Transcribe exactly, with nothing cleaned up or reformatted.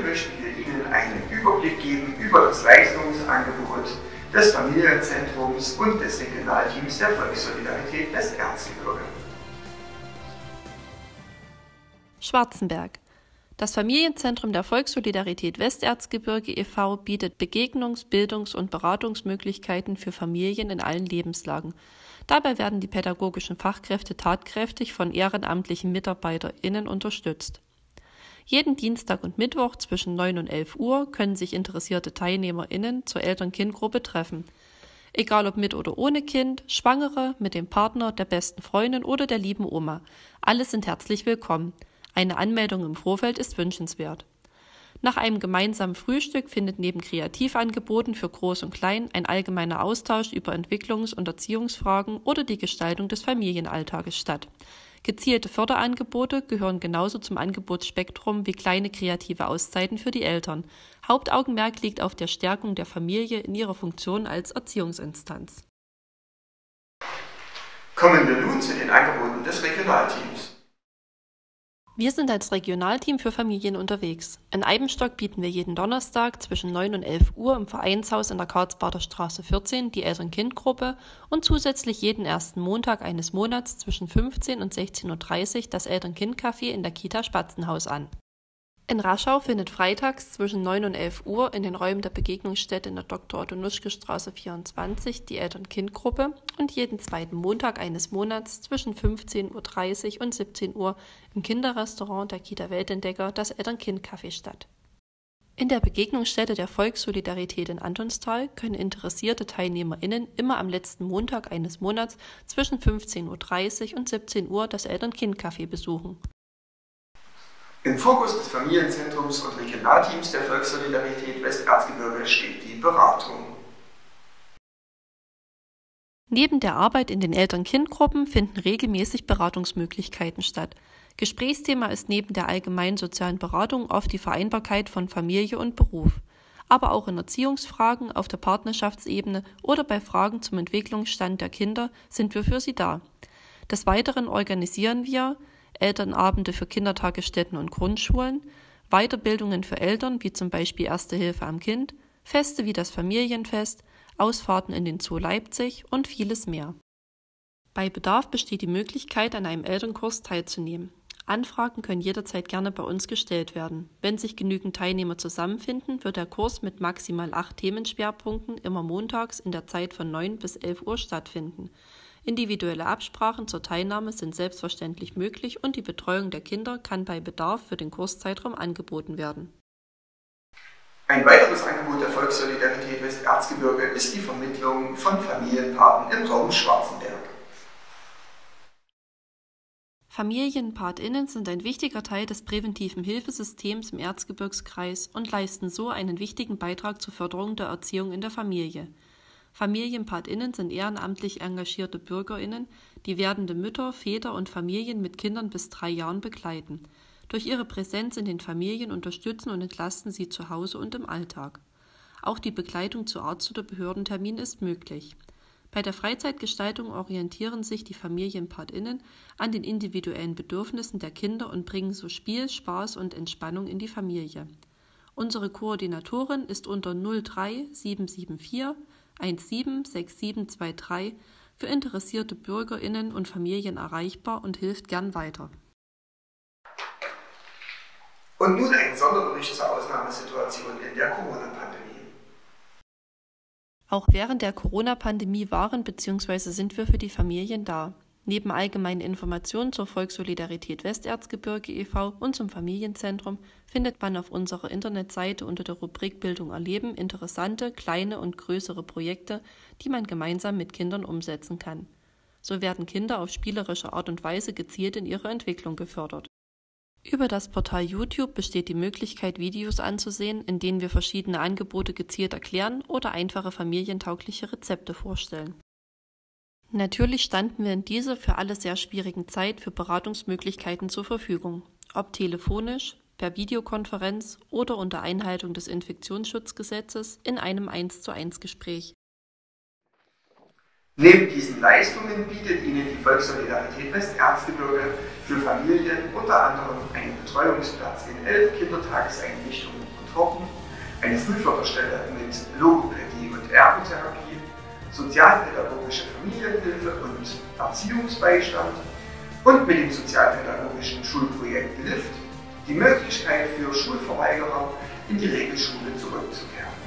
möchten wir Ihnen einen Überblick geben über das Leistungsangebot des Familienzentrums und des Regionalteams der Volkssolidarität Westerzgebirge. Schwarzenberg. Das Familienzentrum der Volkssolidarität Westerzgebirge e V bietet Begegnungs-, Bildungs- und Beratungsmöglichkeiten für Familien in allen Lebenslagen. Dabei werden die pädagogischen Fachkräfte tatkräftig von ehrenamtlichen MitarbeiterInnen unterstützt. Jeden Dienstag und Mittwoch zwischen neun und elf Uhr können sich interessierte TeilnehmerInnen zur Eltern-Kind-Gruppe treffen. Egal ob mit oder ohne Kind, Schwangere, mit dem Partner, der besten Freundin oder der lieben Oma. Alle sind herzlich willkommen. Eine Anmeldung im Vorfeld ist wünschenswert. Nach einem gemeinsamen Frühstück findet neben Kreativangeboten für Groß und Klein ein allgemeiner Austausch über Entwicklungs- und Erziehungsfragen oder die Gestaltung des Familienalltages statt. Gezielte Förderangebote gehören genauso zum Angebotsspektrum wie kleine kreative Auszeiten für die Eltern. Hauptaugenmerk liegt auf der Stärkung der Familie in ihrer Funktion als Erziehungsinstanz. Kommen wir nun zu den Angeboten des Regionalteams. Wir sind als Regionalteam für Familien unterwegs. In Eibenstock bieten wir jeden Donnerstag zwischen neun und elf Uhr im Vereinshaus in der Karlsbader Straße vierzehn die Eltern-Kind-Gruppe und zusätzlich jeden ersten Montag eines Monats zwischen fünfzehn und sechzehn Uhr dreißig das Eltern-Kind-Café in der Kita Spatzenhaus an. In Raschau findet freitags zwischen neun und elf Uhr in den Räumen der Begegnungsstätte in der Doktor Otto Nuschke Straße vierundzwanzig die Eltern-Kind-Gruppe und jeden zweiten Montag eines Monats zwischen fünfzehn Uhr dreißig und siebzehn Uhr im Kinderrestaurant der Kita Weltentdecker das Eltern-Kind-Café statt. In der Begegnungsstätte der Volkssolidarität in Antonstal können interessierte TeilnehmerInnen immer am letzten Montag eines Monats zwischen fünfzehn Uhr dreißig und siebzehn Uhr das Eltern-Kind-Café besuchen. Im Fokus des Familienzentrums und Regionalteams der Volkssolidarität Westerzgebirge steht die Beratung. Neben der Arbeit in den Eltern-Kind-Gruppen finden regelmäßig Beratungsmöglichkeiten statt. Gesprächsthema ist neben der allgemeinen sozialen Beratung oft die Vereinbarkeit von Familie und Beruf. Aber auch in Erziehungsfragen auf der Partnerschaftsebene oder bei Fragen zum Entwicklungsstand der Kinder sind wir für Sie da. Des Weiteren organisieren wir Elternabende für Kindertagesstätten und Grundschulen, Weiterbildungen für Eltern wie zum Beispiel Erste Hilfe am Kind, Feste wie das Familienfest, Ausfahrten in den Zoo Leipzig und vieles mehr. Bei Bedarf besteht die Möglichkeit, an einem Elternkurs teilzunehmen. Anfragen können jederzeit gerne bei uns gestellt werden. Wenn sich genügend Teilnehmer zusammenfinden, wird der Kurs mit maximal acht Themenschwerpunkten immer montags in der Zeit von neun bis elf Uhr stattfinden. Individuelle Absprachen zur Teilnahme sind selbstverständlich möglich und die Betreuung der Kinder kann bei Bedarf für den Kurszeitraum angeboten werden. Ein weiteres Angebot der Volkssolidarität Westerzgebirge ist die Vermittlung von Familienpaten im Raum Schwarzenberg. FamilienpatInnen sind ein wichtiger Teil des präventiven Hilfesystems im Erzgebirgskreis und leisten so einen wichtigen Beitrag zur Förderung der Erziehung in der Familie. FamilienpatInnen sind ehrenamtlich engagierte BürgerInnen, die werdende Mütter, Väter und Familien mit Kindern bis drei Jahren begleiten. Durch ihre Präsenz in den Familien unterstützen und entlasten sie zu Hause und im Alltag. Auch die Begleitung zu Arzt- oder Behördenterminen ist möglich. Bei der Freizeitgestaltung orientieren sich die FamilienpatInnen an den individuellen Bedürfnissen der Kinder und bringen so Spiel, Spaß und Entspannung in die Familie. Unsere Koordinatorin ist unter null drei sieben sieben vier eins sieben sechs sieben zwei drei für interessierte BürgerInnen und Familien erreichbar und hilft gern weiter. Und nun ein Sonderbericht zur Ausnahmesituation in der Corona-Pandemie. Auch während der Corona-Pandemie waren bzw. sind wir für die Familien da. Neben allgemeinen Informationen zur Volkssolidarität Westerzgebirge e V und zum Familienzentrum findet man auf unserer Internetseite unter der Rubrik Bildung erleben interessante, kleine und größere Projekte, die man gemeinsam mit Kindern umsetzen kann. So werden Kinder auf spielerische Art und Weise gezielt in ihrer Entwicklung gefördert. Über das Portal YouTube besteht die Möglichkeit, Videos anzusehen, in denen wir verschiedene Angebote gezielt erklären oder einfache familientaugliche Rezepte vorstellen. Natürlich standen wir in dieser für alle sehr schwierigen Zeit für Beratungsmöglichkeiten zur Verfügung, ob telefonisch, per Videokonferenz oder unter Einhaltung des Infektionsschutzgesetzes in einem eins zu eins Gespräch. Neben diesen Leistungen bietet Ihnen die Volkssolidarität Westerzgebirge für Familien unter anderem einen Betreuungsplatz in elf Kindertageseinrichtungen Gruppen, eine Frühförderstelle mit Logopädie und Ergotherapie, sozialpädagogische Familienhilfe und Erziehungsbeistand und mit dem sozialpädagogischen Schulprojekt LIFT die Möglichkeit für Schulverweigerer in die Regelschule zurückzukehren.